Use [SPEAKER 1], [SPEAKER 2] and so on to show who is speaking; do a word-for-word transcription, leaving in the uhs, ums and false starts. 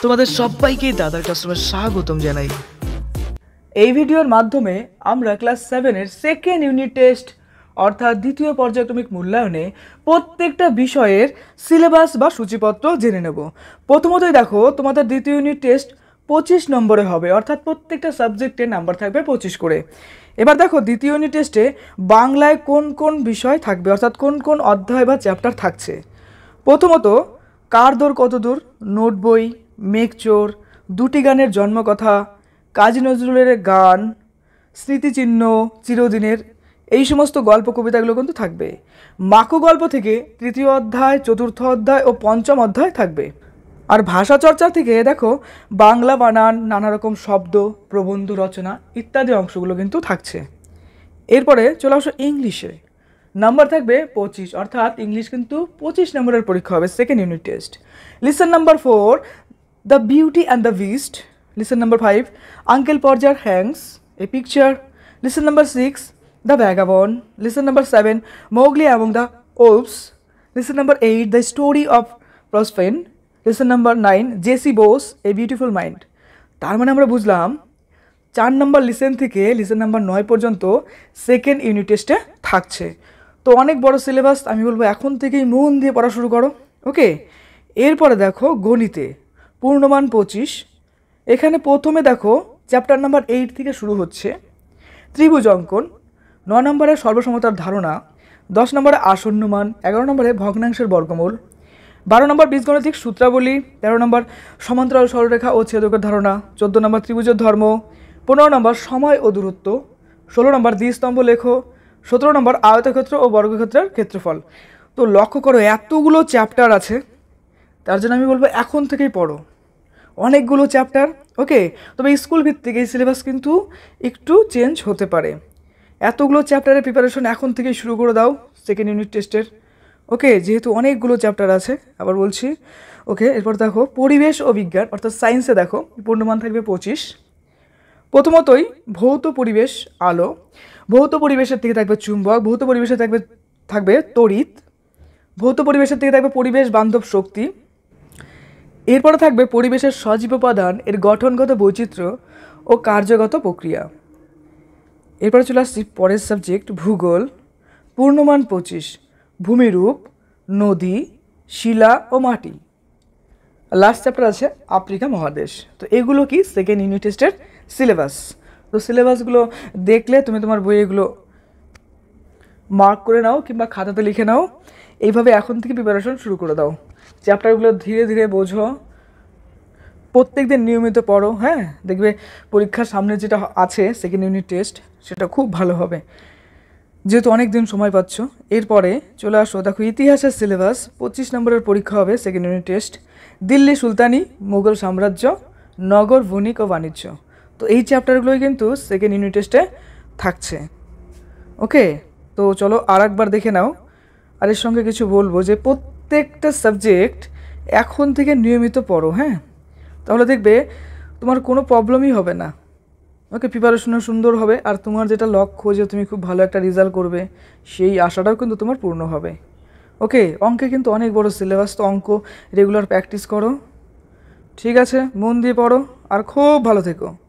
[SPEAKER 1] তোমাদের সবাইকে দাদার ক্লাসরুমে স্বাগতম জানাই।
[SPEAKER 2] এই ভিডিওর মাধ্যমে আমরা ক্লাস সেভেনের সেকেন্ড ইউনিট টেস্ট অর্থাৎ দ্বিতীয় পর্যায়ক্রমিক মূল্যায়নে প্রত্যেকটা বিষয়ের সিলেবাস বা সূচিপত্র জেনে নেব। প্রথমতই দেখো, তোমাদের দ্বিতীয় ইউনিট টেস্ট পঁচিশ নম্বরে হবে, অর্থাৎ প্রত্যেকটা সাবজেক্টের নাম্বার থাকবে পঁচিশ করে। এবার দেখো, দ্বিতীয় ইউনিট টেস্টে বাংলায় কোন কোন বিষয় থাকবে, অর্থাৎ কোন কোন অধ্যায় বা চ্যাপ্টার থাকছে। প্রথমত, কার দূর কত দূর, নোট বই, মেঘচোর, দুটি গানের জন্মকথা, কাজী নজরুলের গান, স্মৃতিচিহ্ন, চিরদিনের, এই সমস্ত গল্প কবিতাগুলো কিন্তু থাকবে। মাকু গল্প থেকে তৃতীয় অধ্যায়, চতুর্থ অধ্যায় ও পঞ্চম অধ্যায় থাকবে। আর ভাষা চর্চা থেকে দেখো, বাংলা বানান, নানা রকম শব্দ, প্রবন্ধ রচনা ইত্যাদি অংশগুলো কিন্তু থাকছে। এরপরে চলে আসো ইংলিশে, নাম্বার থাকবে পঁচিশ, অর্থাৎ ইংলিশ কিন্তু পঁচিশ নম্বরের পরীক্ষা হবে second unit test. Lesson number four, the beauty and the beast. Lesson number five, uncle Podger hangs a picture. Lesson number six, the vagabond. Lesson number seven, Mowgli among the wolves. Lesson number eight, the story of Prospen. Lesson number nine, J C Bose a beautiful mind. তার মানে আমরা বুঝলাম চার নম্বর lesson থেকে lesson number নয় পর্যন্ত second unit টেস্টে থাকছে। তো অনেক বড় সিলেবাস, আমি বলবো এখন থেকেই মন দিয়ে পড়া শুরু করো। ওকে, এরপরে দেখো গণিতে পূর্ণমান পঁচিশ। এখানে প্রথমে দেখো চ্যাপ্টার নাম্বার এইট থেকে শুরু হচ্ছে ত্রিভুজ অঙ্কন, ন নম্বরে সর্বসমতার ধারণা, দশ নম্বরে আসন্নমান, এগারো নম্বরে ভগ্নাংশের বর্গমূল, বারো নম্বর বীজগণিতিক সূত্রাবলী, তেরো নম্বর সমান্তরাল সরলরেখা ও ছেদকের ধারণা, চোদ্দো নম্বর ত্রিভুজের ধর্ম, পনেরো নম্বর সময় ও দূরত্ব, ষোলো নম্বর দ্বিস্তম্ভ লেখো, সতেরো নম্বর আয়তক্ষেত্র ও বর্গক্ষেত্রের ক্ষেত্রফল। তো লক্ষ্য করো এতগুলো চ্যাপ্টার আছে, তার জন্য আমি বলবো এখন থেকেই পড়ো, অনেকগুলো চ্যাপ্টার। ওকে, তবে স্কুল ভিত্তিক এই সিলেবাস কিন্তু একটু চেঞ্জ হতে পারে। এতগুলো চ্যাপ্টারের প্রিপারেশন এখন থেকেই শুরু করে দাও সেকেন্ড ইউনিট টেস্টের। ওকে, যেহেতু অনেকগুলো চ্যাপ্টার আছে, আবার বলছি। ওকে, এরপর দেখো পরিবেশ ও বিজ্ঞান, অর্থাৎ সায়েন্সে দেখো পূর্ণমান থাকবে পঁচিশ। প্রথমতই ভৌত পরিবেশ আলো, ভৌত পরিবেশের থেকে থাকবে চুম্বক, ভৌত পরিবেশে থাকবে থাকবে তড়িৎ, ভৌত পরিবেশের থেকে থাকবে পরিবেশ বান্ধব শক্তি। এরপরে থাকবে পরিবেশের সজীব উপাদান, এর গঠনগত বৈচিত্র্য ও কার্যগত প্রক্রিয়া। এরপরে চলে আসছি পরের সাবজেক্ট ভূগোল, পূর্ণমান পঁচিশ, ভূমিরূপ, নদী, শিলা ও মাটি। লাস্ট চ্যাপ্টার আছে আফ্রিকা মহাদেশ। তো এগুলো কি সেকেন্ড ইউনিট টেস্টের সিলেবাস। তো সিলেবাসগুলো দেখলে তুমি তোমার বইগুলো মার্ক করে নাও কিংবা খাতাতে লিখে নাও। এইভাবে এখন থেকে প্রিপারেশন শুরু করে দাও, চ্যাপ্টারগুলো ধীরে ধীরে বোঝো, প্রত্যেক দিন নিয়মিত পড়ো। হ্যাঁ, দেখবে পরীক্ষার সামনে যেটা আছে সেকেন্ড ইউনিট টেস্ট, সেটা খুব ভালো হবে, যেহেতু অনেক দিন সময় পাচ্ছ। এরপরে চলে আসো, দেখো ইতিহাসের সিলেবাস পঁচিশ নম্বরের পরীক্ষা হবে সেকেন্ড ইউনিট টেস্ট। দিল্লি সুলতানি, মুঘল সাম্রাজ্য, নগর বণিক ও বাণিজ্য। তো এই চ্যাপ্টারগুলোই কিন্তু সেকেন্ড ইউনিট টেস্টে থাকছে। ওকে, তো চলো আর একবার দেখে নাও। আর এর সঙ্গে কিছু বলবো যে প্রত্যেকটা সাবজেক্ট এখন থেকে নিয়মিত পড়ো। হ্যাঁ, তাহলে দেখবে তোমার কোনো প্রবলেমই হবে না। ওকে, প্রিপারেশনও সুন্দর হবে, আর তোমার যেটা লক্ষ্য যে তুমি খুব ভালো একটা রেজাল্ট করবে, সেই আশাটাও কিন্তু তোমার পূর্ণ হবে। ওকে, অঙ্কে কিন্তু অনেক বড় সিলেবাস, তো অঙ্ক রেগুলার প্র্যাকটিস করো। ঠিক আছে, মন দিয়ে পড়ো আর খুব ভালো থেকো।